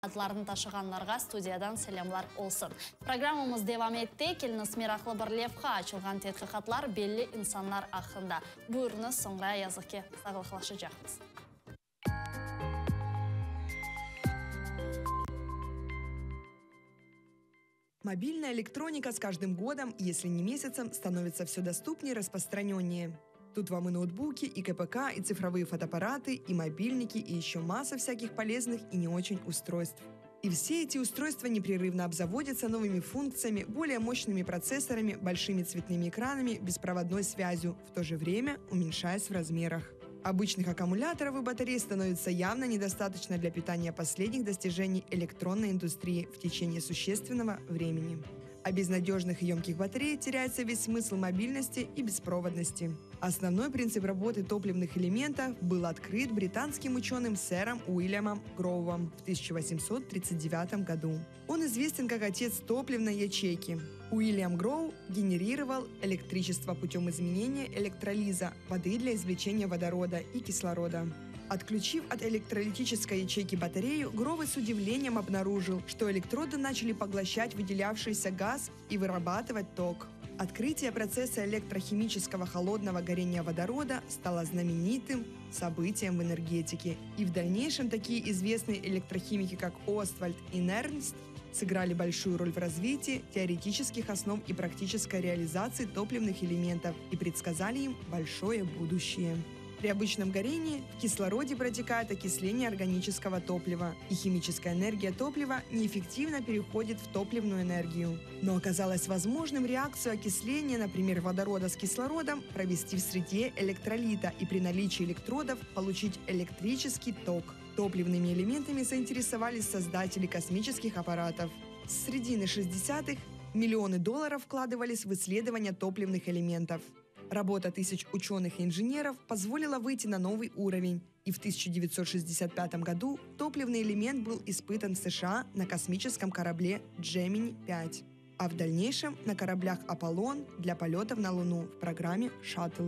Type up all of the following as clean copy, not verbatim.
Адларын ташығанларға студиядан сәлемлар олсын. Программамыз девам етті. Келініс Мерақлы бір левқа açılған тетқиқатлар белі инсанлар ақында. Бұйырыңыз соңра язықке сағылықлашы жақпыз. Мобильная электроника с каждым годом, если не месяцем, становится все доступнее и распространеннее. Тут вам и ноутбуки, и КПК, и цифровые фотоаппараты, и мобильники, и еще масса всяких полезных и не очень устройств. И все эти устройства непрерывно обзаводятся новыми функциями, более мощными процессорами, большими цветными экранами, беспроводной связью, в то же время уменьшаясь в размерах. Обычных аккумуляторов и батарей становится явно недостаточно для питания последних достижений электронной индустрии в течение существенного времени. А без надежных и емких батарей теряется весь смысл мобильности и беспроводности. Основной принцип работы топливных элементов был открыт британским ученым сэром Уильямом Гроувом в 1839 году. Он известен как отец топливной ячейки. Уильям Гроу генерировал электричество путем изменения электролиза воды для извлечения водорода и кислорода. Отключив от электролитической ячейки батарею, Гроу с удивлением обнаружил, что электроды начали поглощать выделявшийся газ и вырабатывать ток. Открытие процесса электрохимического холодного горения водорода стало знаменитым событием в энергетике. И в дальнейшем такие известные электрохимики, как Оствальд и Нернст, сыграли большую роль в развитии теоретических основ и практической реализации топливных элементов и предсказали им большое будущее. При обычном горении в кислороде протекает окисление органического топлива, и химическая энергия топлива неэффективно переходит в топливную энергию. Но оказалось возможным реакцию окисления, например, водорода с кислородом, провести в среде электролита и при наличии электродов получить электрический ток. Топливными элементами заинтересовались создатели космических аппаратов. С середины 60-х миллионы долларов вкладывались в исследования топливных элементов. Работа тысяч ученых и инженеров позволила выйти на новый уровень, и в 1965 году топливный элемент был испытан в США на космическом корабле Gemini-5, а в дальнейшем на кораблях «Аполлон» для полетов на Луну в программе «Шаттл».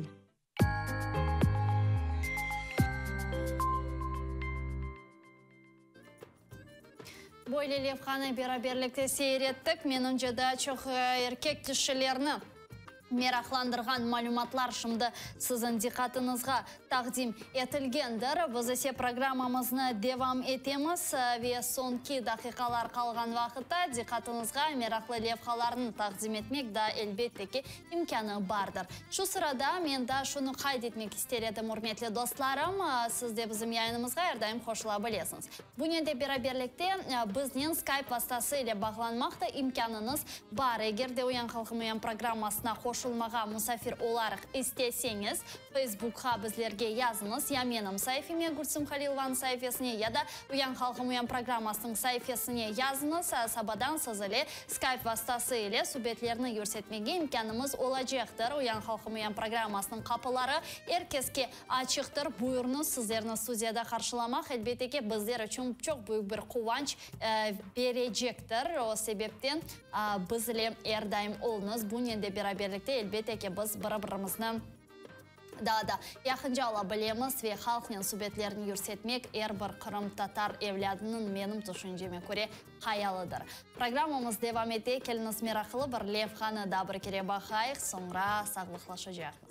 Бойлы левханы бераберлікте сейреттік. Менің жада чоқ еркек кішілеріні мерақландырған малюматлар шымды сізін диқатыңызға тақдим етілгендір. Біз есе программамызны девам етеміз. Ве сонки дақиқалар қалған вақытта диқатыңызға мерақлы левхаларын тақдим етмек да әлбеттеки имканы бардыр. Шу сырада мен да шуны қайд етмек істередім, үрметлі достларым. Сізде бізім яйынымызға әрдайым қошыла білесіңіз. Бұненде бераберлікте бізнен скайп вастасы ile бағланмақты имканыңыз бар. Егерде Уян Халқым Уян программасына қошылмаға мұсафир оларық істесеңіз, Фейсбукқа біздерге yazınız. Ya менің сайфеме Гүлсім Халилованың сайфесіне, я да Уян Халқым Уян программасының сайфесіне yazınız. Сабадан сызылы скайп вастасы ile субетлеріні көрсетмеге имканымыз олажақтыр. Уян Халқым Уян программасының қапылары әркеске açıqtır. Buyurunuz, сіздеріні студияда қаршыламақ. Әлбеттеке біздер үшін çok büyük bir қуанч бережектір. О себептен бізле әрдайым олыңыз. Бұненде бераберлікте әлбеттеке біз бір-бірімізді да яқынжа ала білеміз ве халқының субетлерін көрсетмек бір қырым татар евлядының менің түшінжеме көре қаялыдыр. Программамыз девам ете, келіңіз мерақылы бір левханы да бір кере бақайық, соңра сағлықлашы жақыз.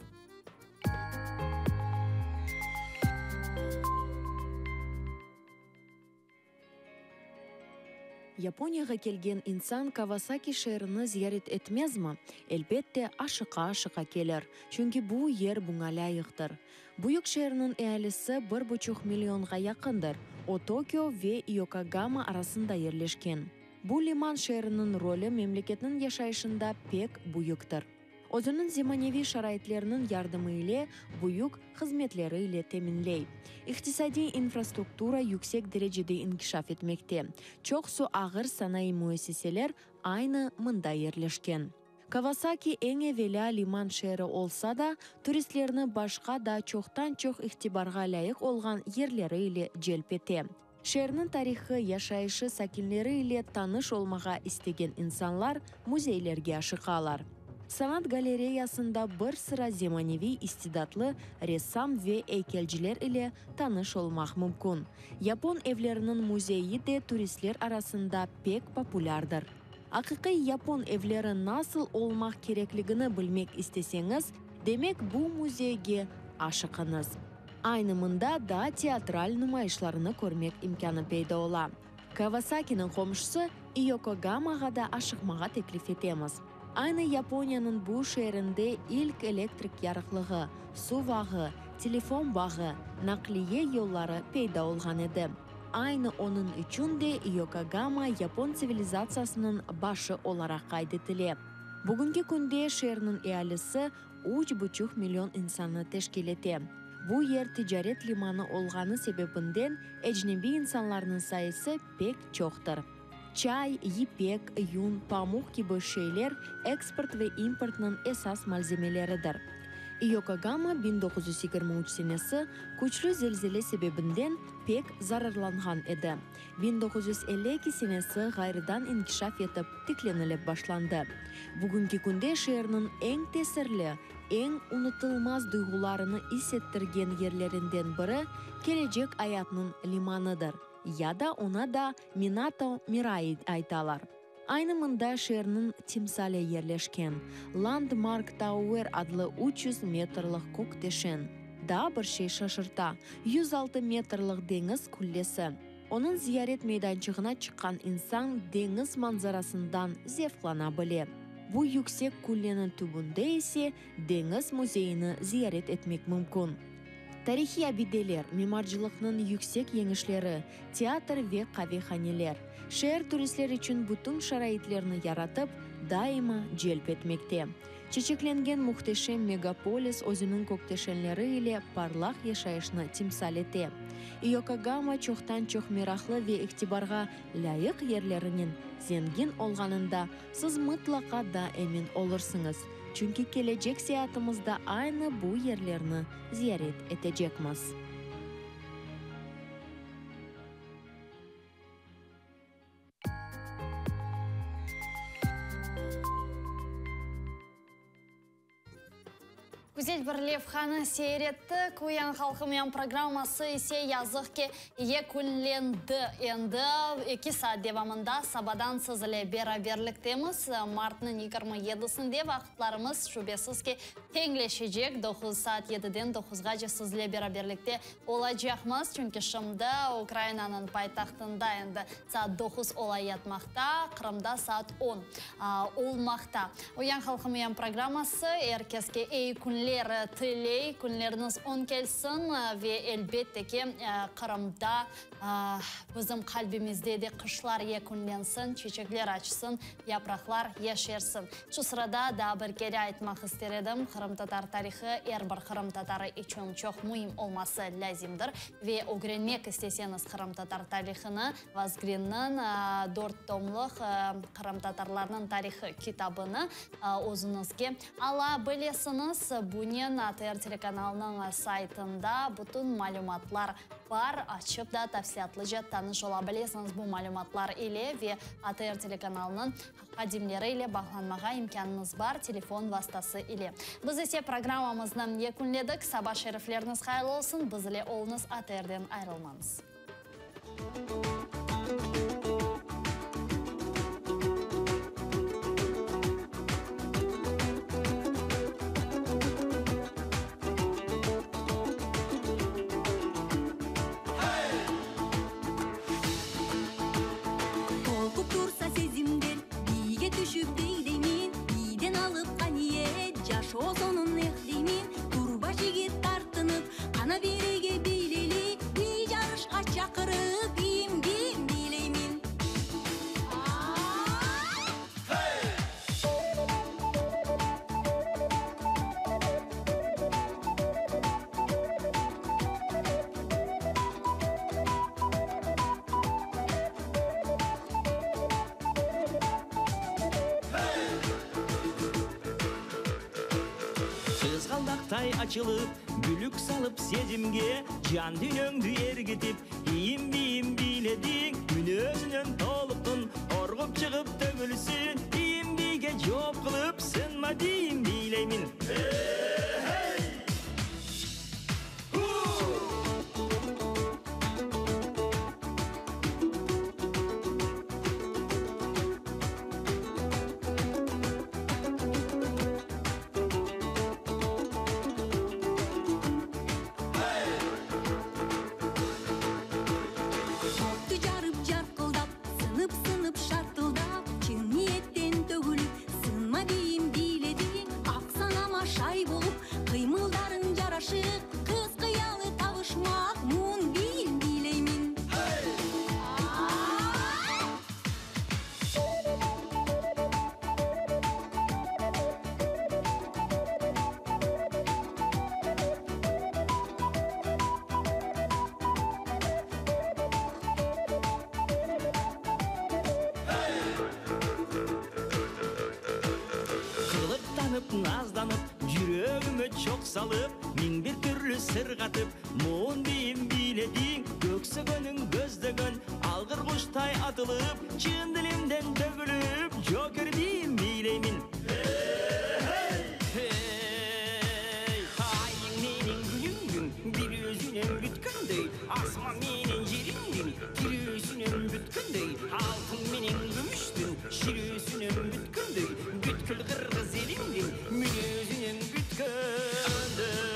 Японияға келген инсан Кавасаки шәріні зиярет етмезма? Әлбетте ашықа келер, чүнки бұл ер бұңа лайықтыр. Бұйық шәрінің әлісі 1,5 миллионға яқынdır. О Токио ве Йокогама арасында ерлешкен. Бұл лиман шәрінің ролі мемлекетінің яшайшында пек бұйықтыр. Өзінің земаневи шарайтлерінің ярдымы ile бұйық қызметлері ile темінлей. İqtisadi infrastruktura yüksek derecede inkişaf etmekte. Çok su ağır sanayi müesseseler aynı mında yerleşken. Kawasaki en evvela liman şehri olsa da turistlerini başka da çoktan çok ihtibarga layık olgan yerleri ile celp ete. Şehrin tarixi, yaşayışı, sakinleri ile tanış olmağa istegen insanlar muzeylerge aşıqalar. Sanat galereyasında bir sıra zemanevi istidatlı ressam ve heykelciler ile tanış olmak mümkün. Yapon evlerinin muzeyi de turistler arasında pek popülerdir. Haqiqiy Yapon evleri nasıl olmak gerekligini bilmek isteseniz, demek bu muzeyge aşıqınız. Aynımında da teatral numayışlarını görmek imkanı peyda ola. Kawasaki'nin komşusu Yokogama'ga da aşıqmağa teklif etemiz. Aynı Yaponiyanın bu şehrinde ilk elektrik yarıqlığı, su bağı, telefon bağı, nakliye yolları peyda olgan edi. Aynı onun üçün de Yokohama Yapon sivilizasiyasının başı olarak kaydedilir. Bugünkü günde şehrin ehalisi 3,5 milyon insanı teşkil etti. Bu yer ticaret limanı olganı sebebinden ecnebi insanların sayısı pek çoktur. Çay, ipek, yun, pamuk gibi şeyler eksport ve importның esas malzemeleridir. Yokohama 1923 senesi güçlü zelzele sebebinden pek zararlangan edi. 1952 senesi gayridan inkişaf etip tiklenilip başlandı. Bugünkü günde şehrin en tesirli, en unutulmaz duygularını hissettirgen yerlerinden biri gelecek hayatının limanıdır. Ya da ona da Minato Mirai aytalar. Aynımında şehrin timsali yerleşken Landmark Tower adlı 300 metrlik көктешен. Daha bir şey şaşırta, 106 metrlik deniz kullesi. Onun ziyaret meydançığına çıkan insan deniz manzarasından zevklanabilir. Bu yüksek kullenin tübünde ise deniz muzeyini ziyaret etmek mümkün. Tarihi abideler, mimarcılıkның yüksek yenişleri, teatr ve kahvehaneler, şehir turistler için bütün şaraitlerini yaratıp daima celp etmekte. Çiçeklengen muhteşem megapolis özünün көктешенleri ile parlak yaşayışını timsal etti. Yokohama çoktan çok meraklı ve iktibarga layık yerlerinin zengin olganında siz mutlaka da emin olursunuz. Çünkü gelecek seyahatimizde aynı bu yerlerini ziyaret edeceğimiz. Güzel bir levhаны seyrettik. Uyan halkımyan programması ise yazıq ki yekunlendi. Endi 2 saat devamında sabadan sizle beraberliktemiz. Mart'ın 27'sinde vaqtlarımız şüphesiz ki tengleşecek. 9 saat 7'den 9'gacha sizle beraberlikte olacağımız. Çünkü şimdi Ukrayna'nın paytaxtında endi saat 9 olayatmakta. Kırım'da saat 10 olmakta. Uyan halkımyan programması herkeske iyi günler tiley, günleriniz on kelsin ve elbette ki Kırım'da bizim kalbimizde de kışlar yekunlensin, çiçekler açsın, yapraklar yeşersin. Şu sırada da bir kere aytmak istedim. Kırım Tatar tarihi her bir Kırım Tatarı için çok mühim olması lazımdır. Ve öğrenmek isteseniz Kırım Tatar tarihini Vazgrin'in 4 tomluk Kırım Tatarlarının tarihi kitabını özünüzge alabilirsiniz. Bunun ATR telekanalının saytında bütün malumatlar var. Açıp da tafsiyatlıca tanış olabilirsiniz bu malumatlar ile ve ATR telekanalının kadimleri ile bağlanmağa imkanınız var telefon vasıtası ile. Biz ise programımızdan yekunledik. Sabah şerifleriniz hayırlı olsun. Biz ile olunuz ATR'den ayrılmanız. Tay açılıp, gülük salıp sezimge, can dünöңdü ergitip, iyim biyim biledin, gün özünün toluktun, orgup çıkıp tögülsün, iyim biyge job kılıp, sınma asma diyeyim bileymin. Nazlanıp, yüreğime çok salıp, min bir türlü sır katıp, muğun diyeyim biledin, göksөгөнün gözlegön, algır kuştay atılıp, çığın dilimden dökülüp, joker diyeyim bileymin. Ayın menin günün gün, bir yüzünem bütkün değil, asma menin yerim bir yüzünem bütkün değil, altın menin gümüştün, şir yüzünem bütkün değil, bütkül kırgız elimdin, yüzünem bütkün değil.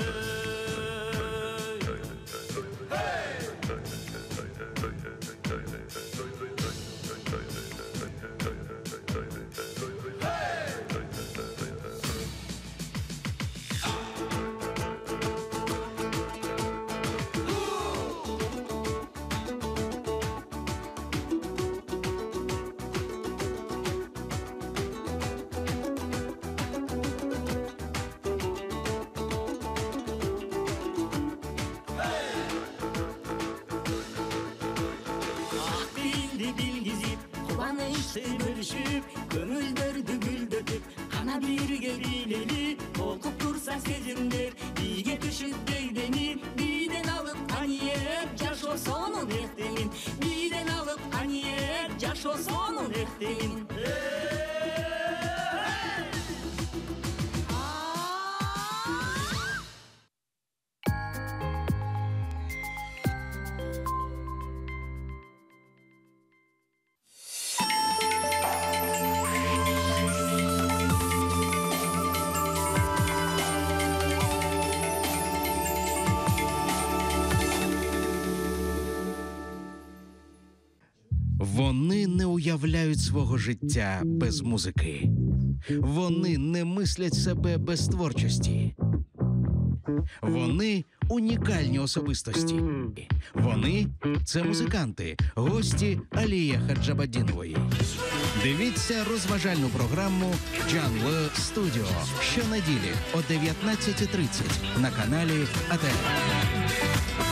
Bölüşüp, gönüllerdi güldürtüp, kana birge bileli, korkup dursa sezimdir, bilge düşüp deydeni, birden alıp aniyet, yaş o sonun ehtelin, birden alıp aniyet, yaş o sonun ehtelin. Вони не уявляють свого життя без музики. Вони не мислять себе без творчості. Вони унікальні особистості. Вони – це музиканти, гості Алія Хаджабадінової. Дивіться розважальну програму «Джанле Студіо» щонеділі о 19:30 на каналі АТR.